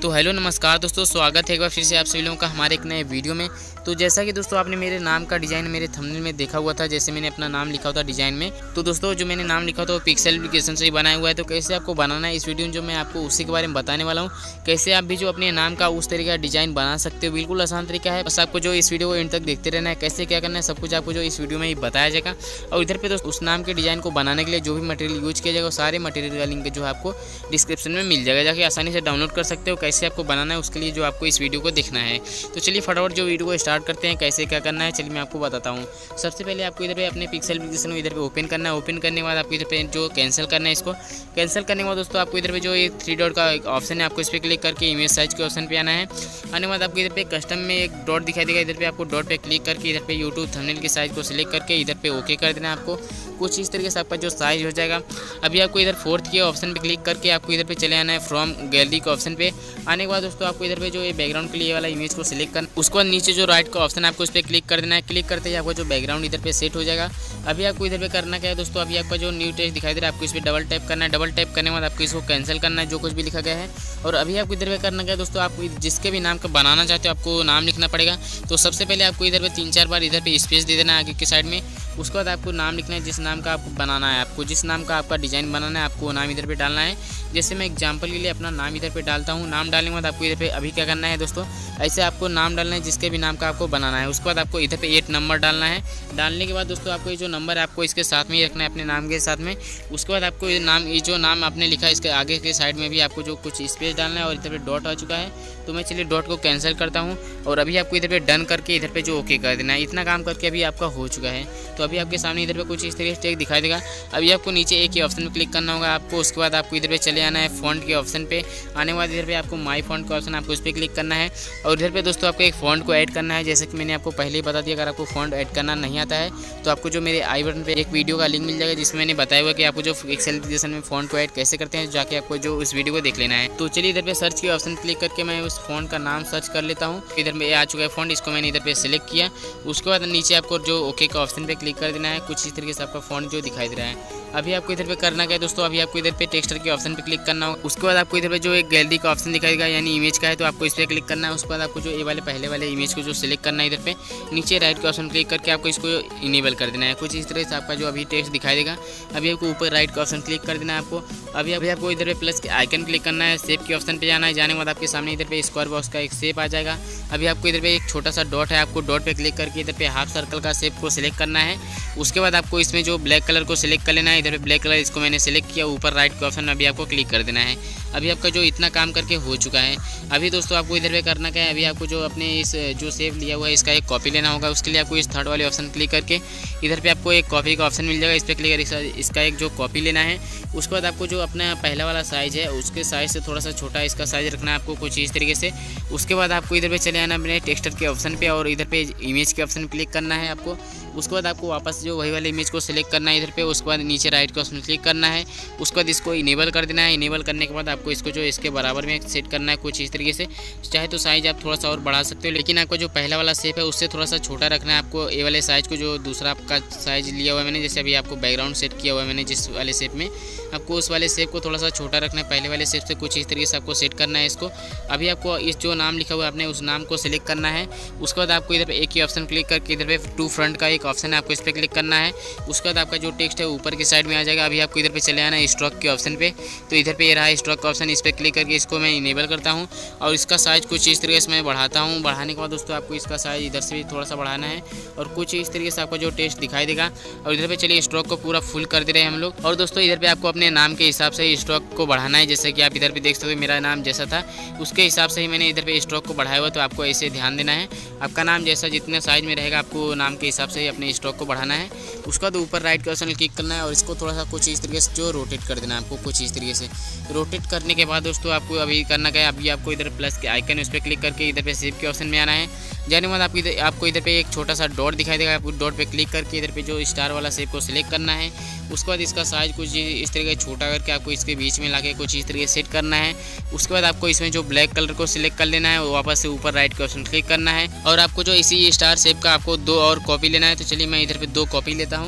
तो हेलो नमस्कार दोस्तों, स्वागत है एक बार फिर से आप सभी लोगों का हमारे एक नए वीडियो में। तो जैसा कि दोस्तों आपने मेरे नाम का डिज़ाइन मेरे थंबनेल में देखा हुआ था, जैसे मैंने अपना नाम लिखा हुआ था डिज़ाइन में। तो दोस्तों जो मैंने नाम लिखा था वो पिक्सेल एप्लीकेशन से ही बनाया हुआ है। तो कैसे आपको बनाना है इस वीडियो में जो मैं आपको उसी के बारे में बताने वाला हूँ। कैसे आप भी जो अपने नाम का उस तरीके का डिज़ाइन बना सकते हो, बिल्कुल आसान तरीका है। बस आपको जो इस वीडियो को एंड तक देखते रहना है। कैसे क्या करना है सब कुछ आपको जो इस वीडियो में ही बताया जाएगा। और इधर पे दोस्तों उस नाम के डिज़ाइन को बनाने के लिए जो भी मटेरियल यूज किया जाएगा सारे मटेरियल का लिंक जो है आपको डिस्क्रिप्शन में मिल जाएगा, जाके आसानी से डाउनलोड कर सकते हो। कैसे आपको बनाना है उसके लिए जो आपको इस वीडियो को देखना है। तो चलिए फटाफट जो वीडियो को स्टार्ट करते हैं। कैसे क्या करना है चलिए मैं आपको बताता हूँ। सबसे पहले आपको इधर पे अपने पिक्सेल एप्लीकेशन को इधर पे ओपन करना है। ओपन करने के बाद आपको इधर पे जो कैंसिल करना है, इसको कैंसिल करने के बाद दोस्तों आपको इधर पे जो एक 3 डॉट का ऑप्शन है आपको इस पर क्लिक करके इमेज साइज के ऑप्शन पे आना है। आने के बाद आपको इधर पे कस्टम में एक डॉट दिखाई देगा, इधर पे आपको डॉट पे क्लिक करके इधर पे यूट्यूब थंबनेल की साइज को सिलेक्ट करके इधर पे ओके कर देना है। आपको कुछ इस तरीके से आपका जो साइज हो जाएगा। अभी आपको इधर 4th के ऑप्शन पे क्लिक करके आपको इधर पे चले आना है फ्रॉम गैलरी के ऑप्शन पे। आने के बाद दोस्तों आपको इधर पे जो ये बैकग्राउंड के लिए वाला इमेज को सिलेक्ट करना, उसके बाद नीचे जो राइट का ऑप्शन है आपको इस पर क्लिक कर देना है। क्लिक करते ही आपको जो बैकग्राउंड इधर पे सेट हो जाएगा। अभी आपको इधर पे करना क्या है दोस्तों, अभी आपका जो न्यू टेक्स्ट दिखाई दे रहा है आपको इस पर डबल टैप करना है। डबल टैप करने के बाद आपको इसको कैंसिल करना है जो कुछ भी लिखा गया है। और अभी आपको इधर पे करना क्या है दोस्तों, आप जिसके भी नाम का बनाना चाहते हो आपको नाम लिखना पड़ेगा। तो सबसे पहले आपको इधर पे 3-4 बार इधर पे स्पेस दे देना है आगे की साइड में। उसके बाद आपको नाम लिखना है जिस नाम का आपको बनाना है, आपको जिस नाम का आपका डिज़ाइन बनाना है आपको नाम इधर पे डालना है। जैसे मैं एग्जांपल के लिए अपना नाम इधर पे डालता हूँ। नाम डालने के बाद आपको इधर पे अभी क्या करना है दोस्तों, ऐसे आपको नाम डालना है जिसके भी नाम का आपको बनाना है। उसके बाद आपको इधर पे 8 नंबर डालना है। डालने के बाद दोस्तों आपको ये जो नंबर है आपको इसके साथ में ही रखना है अपने नाम के साथ में। उसके बाद आपको ये जो नाम आपने लिखा है इसके आगे के साइड में भी आपको जो कुछ स्पेस डालना है। और इधर पे डॉट आ चुका है तो मैं चलिए डॉट को कैंसिल करता हूँ। और अभी आपको इधर पे डन करके इधर पे जो ओके कर देना है। इतना काम करके अभी आपका हो चुका है। तो अभी आपके सामने इधर पे कुछ इस तरीके से टेक्स्ट दिखाई देगा। अभी आपको नीचे एक ही ऑप्शन में क्लिक करना होगा आपको। उसके बाद आपको इधर पे चले आना है फॉन्ट के ऑप्शन पे। आने के बाद इधर पे आपको माई फॉन्ट का ऑप्शन आपको इस पर क्लिक करना है। और इधर पे दोस्तों आपको एक फॉन्ट को ऐड करना है। जैसे कि मैंने आपको पहले ही बता दिया, अगर आपको फॉन्ट ऐड करना नहीं आता है तो आपको जो मेरे आई बटन पे एक वीडियो का लिंक मिल जाएगा जिसमें मैंने बताया हुआ कि आपको जो पिक्सेल एप्लीकेशन में फॉन्ट को ऐड कैसे करते हैं, जाके आपको जो उस वीडियो को देख लेना है। तो चलिए इधर पे सर्च के ऑप्शन क्लिक करके मैं उस फॉन्ट का नाम सर्च कर लेता हूँ। इधर में आ चुका है फॉन्ट, इसको मैंने इधर पे सिलेक्ट किया। उसके बाद नीचे आपको जो ओके का ऑप्शन पे क्लिक कर देना है। कुछ इस तरीके से आपका फॉन्ट जो दिखाई दे रहा है। अभी आपको इधर पे करना क्या है दोस्तों, अभी आपको इधर पे टेक्सचर के ऑप्शन पे क्लिक करना होगा। उसके बाद आपको इधर पे जो एक गैलरी का ऑप्शन दिखाएगा यानी इमेज का है तो आपको इस पर क्लिक करना है। उसके बाद आपको जो ये वाले पहले वाले इमेज को जो सिलेक्ट करना है इधर पे नीचे राइट का ऑप्शन क्लिक करके आपको इसको इनेबल कर देना है। कुछ इस तरह से आपका जो अभी टेक्स्ट दिखाई देगा। अभी आपको ऊपर राइट का ऑप्शन क्लिक कर देना है आपको। अभी आपको इधर पे प्लस के आइकन क्लिक करना है। शेप के ऑप्शन पे जाना है। जाने के बाद आपके सामने इधर पे स्क्वायर बॉक्स का एक शेप आ जाएगा। अभी आपको इधर पे एक छोटा सा डॉट है, आपको डॉट पे क्लिक करके इधर पे हाफ सर्कल का शेप को सिलेक्ट करना है। उसके बाद आपको इसमें जो ब्लैक कलर को सिलेक्ट कर लेना है। इधर पे ब्लैक कलर इसको मैंने सिलेक्ट किया। ऊपर राइट के ऑप्शन में अभी आपको क्लिक कर देना है। अभी आपका जो इतना काम करके हो चुका है। अभी दोस्तों आपको इधर पे करना क्या है, अभी आपको जो अपने इस जो शेप लिया हुआ है इसका एक कॉपी लेना होगा। उसके लिए आपको इस थर्ड वाले ऑप्शन क्लिक करके इधर पे आपको एक कॉपी का ऑप्शन मिल जाएगा। इस पर क्लिक करके इसका एक जो कॉपी लेना है। उसके बाद आपको जो अपना पहला वाला साइज़ है उसके साइज़ से थोड़ा सा छोटा इसका साइज़ रखना है आपको कुछ इस तरीके से। उसके बाद आपको इधर पे चले आना अपने टेक्सचर के ऑप्शन पे और इधर पे इमेज के ऑप्शन क्लिक करना है आपको। उसके बाद आपको वापस जो वही वाले इमेज को सिलेक्ट करना है इधर पे। उसके बाद नीचे राइट के ऑप्शन क्लिक करना है। उसके बाद इसको इनेबल कर देना है। इनेबल करने के बाद आपको इसको जो इसके बराबर में सेट करना है कुछ इस तरीके से। चाहे तो साइज़ आप थोड़ा सा और बढ़ा सकते हो, लेकिन आपको जो पहला वाला शेप है उससे थोड़ा सा छोटा रखना है आपको। ए वाले साइज़ को जो दूसरा आपका साइज़ लिया हुआ है मैंने, जैसे अभी आपको बैकग्राउंड सेट किया हुआ है मैंने जिस वाले शेप में, आपको उस वाले शेप को थोड़ा सा छोटा रखना है। पहले वाले शेप से कुछ इस तरीके से आपको सेट करना है इसको। अभी आपको इस जो नाम लिखा हुआ है आपने उस नाम को सिलेक्ट करना है। उसके बाद आपको इधर पे एक ही ऑप्शन क्लिक करके इधर पे टू फ्रंट का एक ऑप्शन है आपको इस पर क्लिक करना है। उसके बाद आपका जो टेक्स्ट है ऊपर की साइड में आ जाएगा। अभी आपको इधर पे चले आना है स्ट्रोक के ऑप्शन पे। तो इधर पे ये रहा स्ट्रोक का ऑप्शन, इस पर क्लिक करके इसको मैं इनेबल करता हूँ और इसका साइज़ कुछ इस तरीके से मैं बढ़ाता हूँ। बढ़ाने के बाद दोस्तों आपको इसका साइज़ इधर से भी थोड़ा सा बढ़ाना है और कुछ इस तरीके से आपका जो टेक्स्ट दिखाई देगा। और इधर पे चलिए स्ट्रोक को पूरा फुल कर दे रहे हैं हम लोग। और दोस्तों इधर पे आपको अपने नाम के हिसाब से स्ट्रोक को बढ़ाना है। जैसे कि आप इधर पे देख सकते हो मेरा नाम जैसा था उसके हिसाब से ही मैंने इधर पे स्ट्रोक को बढ़ाया हुआ। तो आपको ऐसे ध्यान देना है, आपका नाम जैसा जितने साइज़ में रहेगा आपको नाम के हिसाब से ही अपने स्ट्रोक को बढ़ाना है। उसका तो ऊपर राइट के ऑप्शन क्लिक करना है और इसको थोड़ा सा कुछ इस तरीके से जो रोटेट कर देना है आपको कुछ इस तरीके से। रोटेट करने के बाद दोस्तों आपको अभी करना क्या है, अभी आपको इधर प्लस के आइकन उस पर क्लिक करके इधर पे शेप के ऑप्शन में आना है। जाने के बाद आपको इधर पे एक छोटा सा डॉट दिखाई देगा। आपको डॉट पे क्लिक करके इधर पे जो स्टार वाला शेप को सिलेक्ट करना है। उसके बाद इसका साइज़ कुछ इस तरीके छोटा करके आपको इसके बीच में लाके कुछ इस तरीके सेट करना है। उसके बाद आपको इसमें जो ब्लैक कलर को सिलेक्ट कर लेना है, वापस से ऊपर राइट के ऑप्शन क्लिक करना है और आपको जो इसी स्टार शेप का आपको 2 और कॉपी लेना है। तो चलिए मैं इधर पे 2 कॉपी लेता हूँ।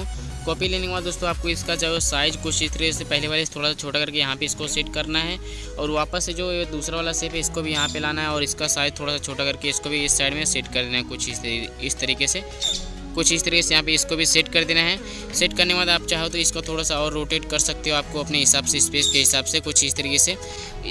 कॉपी लेने के बाद दोस्तों आपको इसका जो साइज़ कुछ इस तरह से पहले वाले से थोड़ा सा छोटा करके यहाँ पे इसको सेट करना है, और वापस से जो दूसरा वाला शेप है इसको भी यहाँ पे लाना है और इसका साइज़ थोड़ा सा छोटा करके इसको भी इस साइड में सेट कर देना है कुछ इस तरीके से। कुछ इस तरीके से यहाँ पे इसको भी सेट कर देना है। सेट करने के बाद आप चाहो तो इसको थोड़ा सा और रोटेट कर सकते हो आपको अपने हिसाब से, स्पेस के हिसाब से। कुछ इस तरीके से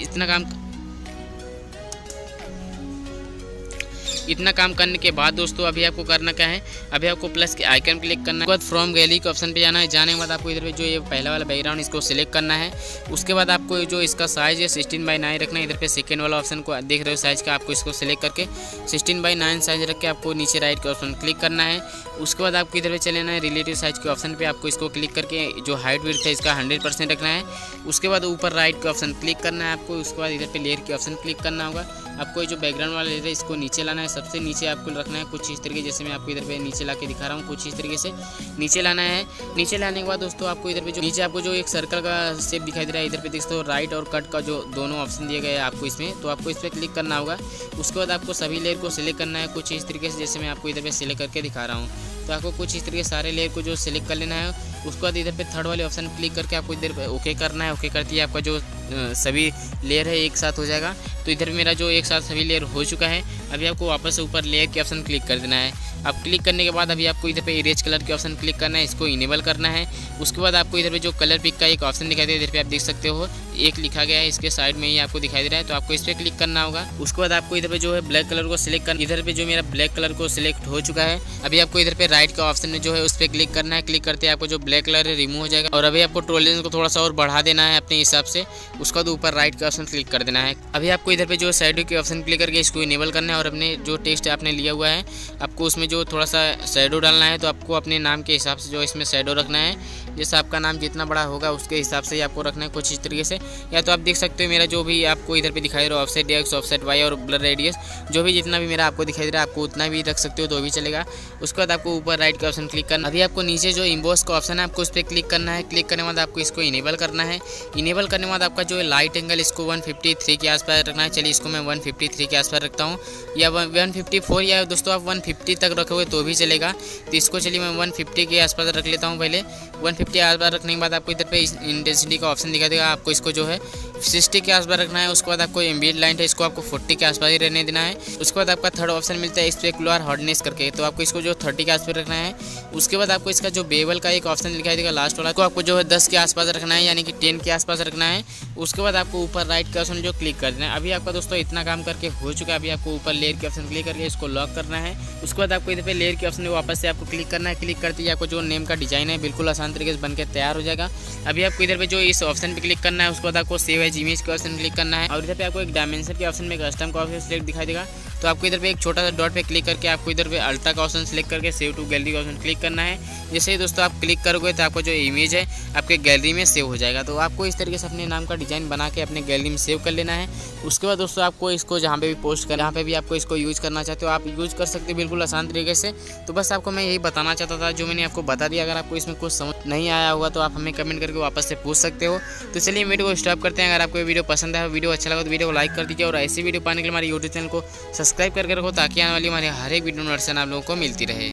इतना काम करने के बाद दोस्तों अभी आपको करना क्या है, अभी आपको प्लस के आइकन क्लिक करना है। उसके बाद फ्रॉम गैलरी के ऑप्शन पे जाना है। जाने के बाद आपको इधर पे जो ये पहला वाला बैकग्राउंड इसको सिलेक्ट करना है। उसके बाद आपको जो इसका साइज़ है 16:9 रखना है। इधर पे सेकेंड वाला ऑप्शन को देख रहे हो साइज़ का, आपको इसको सिलेक्ट करके 16:9 साइज़ रख के आपको नीचे राइट के ऑप्शन क्लिक करना है। उसके बाद आपको इधर पे चले जाना है रिलेटिव साइज़ के ऑप्शन पे, आपको इसको क्लिक करके जो हाइट विड्थ है इसका 100% रखना है। उसके बाद ऊपर राइट के ऑप्शन क्लिक करना है आपको। उसके बाद इधर पे लेयर के ऑप्शन क्लिक करना होगा। आपको जो बैकग्राउंड वाला लेयर है इसको नीचे लाना है, सबसे नीचे आपको रखना है कुछ इस तरीके, जैसे मैं आपको इधर पे नीचे ला के दिखा रहा हूँ। कुछ इस तरीके से नीचे लाना है। नीचे लाने के बाद दोस्तों आपको इधर पे जो नीचे आपको जो एक सर्कल का शेप दिखाई दे रहा है, इधर पे देख सकते हो राइट और कट का जो दोनों ऑप्शन दिए गए हैं आपको इसमें, तो आपको इस पर क्लिक करना होगा। उसके बाद आपको सभी लेयर को सिलेक्ट करना है कुछ इस तरीके से, जैसे मैं आपको इधर पे सिलेक्ट करके दिखा रहा हूँ। तो आपको कुछ इस तरीके सारे लेयर को जो सिलेक्ट कर लेना है। उसके बाद इधर पे थर्ड वाले ऑप्शन क्लिक करके आपको इधर पे ओके करना है। ओके करती है आपका जो सभी लेयर है एक साथ हो जाएगा। तो इधर मेरा जो एक साथ सभी लेयर हो चुका है। अभी आपको वापस से ऊपर लेयर के ऑप्शन क्लिक कर देना है। अब क्लिक करने के बाद अभी आपको इधर पे इरेज कलर के ऑप्शन क्लिक करना है, इसको इनेबल करना है। उसके बाद आपको इधर पे जो कलर पिक का एक ऑप्शन दिखाई दे रहा है, इधर पे आप देख सकते हो एक लिखा गया है, इसके साइड में ही आपको दिखाई दे रहा है, तो आपको इस पर क्लिक करना होगा। उसके बाद आपको इधर पे जो है ब्लैक कलर को सिलेक्ट करना। इधर पे जो मेरा ब्लैक कलर को सिलेक्ट हो चुका है। अभी आपको इधर पे राइट का ऑप्शन में जो है उस पर क्लिक करना है। क्लिक करते आपको जो ब्लैक कलर है रिमूव हो जाएगा। और अभी आपको टॉलरेंस को थोड़ा सा और बढ़ा देना है अपने हिसाब से। उसके बाद ऊपर राइट का ऑप्शन क्लिक कर देना है। अभी आपको इधर पे जो शैडो के ऑप्शन क्लिक करके इसको इनेबल करना है, और अपने जो टेक्स्ट आपने लिया हुआ है आपको उसमें जो थोड़ा सा शैडो डालना है। तो आपको अपने नाम के हिसाब से जो इसमें शैडो रखना है, जैसे आपका नाम जितना बड़ा होगा उसके हिसाब से ही आपको रखना है कुछ इस तरीके से। या तो आप देख सकते हो मेरा जो भी आपको इधर पे दिखाई दे रहा है ऑफसेट एक्स, ऑफसेट वाई और ब्लर रेडियस, जो भी जितना भी मेरा आपको दिखाई दे रहा है आपको उतना भी रख सकते हो तो भी चलेगा। उसके बाद आपको ऊपर राइट का ऑप्शन क्लिक करना। अभी आपको नीचे जो इम्बॉस का ऑप्शन है आपको उस पर क्लिक करना है। क्लिक करने के बाद आपको इसको इनेबल करना है। इनेबल करने के बाद आपका जो लाइट एंगल इसको 153 के आसपास रखना है। चलिए इसको मैं 153 के आसपास रखता हूँ, या 154, या दोस्तों आप 150 तक रखोगे तो भी चलेगा। तो इसको चलिए मैं 150 के आसपास रख लेता हूँ। पहले 150 के आसपास रखने के बाद आपको इधर पे इंटेंसिटी का ऑप्शन दिखा देगा, आपको इसको जो है 60 के आसपास रखना है। उसके बाद आपको एम्बिएंट लाइट है इसको आपको 40 के आसपास ही रहने देना है। उसके बाद आपका थर्ड ऑप्शन मिलता है स्पेकुलर हार्डनेस करके, तो आपको इसको जो 30 के आसपास रखना है। उसके बाद आपको इसका जो बेवल का एक ऑप्शन दिखाई देगा लास्ट वाला, को आपको जो है 10 के आसपास रखना है, यानी कि 10 के आसपास रखना है। उसके बाद आपको ऊपर राइट का ऑप्शन जो क्लिक कर देना है। अभी आपका दोस्तों इतना काम करके हो चुका है। अभी आपको ऊपर लेयर के ऑप्शन क्लिक करके इसको लॉक करना है। उसके बाद आपको इधर पे लेयर के ऑप्शन वापस से आपको क्लिक करना है। क्लिक करते ही आपको जो नेम का डिजाइन है बिल्कुल आसान तरीके से बनकर तैयार हो जाएगा। अभी आपको इधर पे जो इस ऑप्शन पे क्लिक करना है। उसके बाद आपको सेव एज इमेज के ऑप्शन क्लिक करना है, और इधर पे आपको एक डायमेंशन के ऑप्शन में कस्टम का ऑप्शन सिलेक्ट दिखाई देगा। तो आपको इधर पे एक छोटा सा डॉट पे क्लिक करके आपको इधर पे अल्ट्रा का ऑप्शन सिलेक्ट करके सेव टू गैलरी का ऑप्शन क्लिक करना है। जैसे ही दोस्तों आप क्लिक करोगे तो आपको जो इमेज है आपके गैलरी में सेव हो जाएगा। तो आपको इस तरीके से अपने नाम का डिजाइन बना के अपने गैलरी में सेव कर लेना है। उसके बाद दोस्तों आपको इसको जहाँ पे भी पोस्ट कर, जहाँ पे भी आपको इसको यूज़ करना चाहते हो आप यूज़ कर सकते हो बिल्कुल आसान तरीके से। तो बस आपको मैं यही बताना चाहता था जो मैंने आपको बता दिया। अगर आपको इसमें कुछ समझ नहीं आया होगा तो आप हमें कमेंट करके वापस से पूछ सकते हो। तो चलिए वीडियो को स्टॉप करते हैं। अगर आपको वीडियो पसंद आया, वीडियो अच्छा लगा तो वीडियो को लाइक कर दीजिए, और ऐसी वीडियो पाने के लिए हमारे यूट्यूब चैनल को सब्सक्राइब करके रखो ताकि आने वाली हमारे हर एक वीडियो नोटिफिकेशन आप लोगों को मिलती रहे।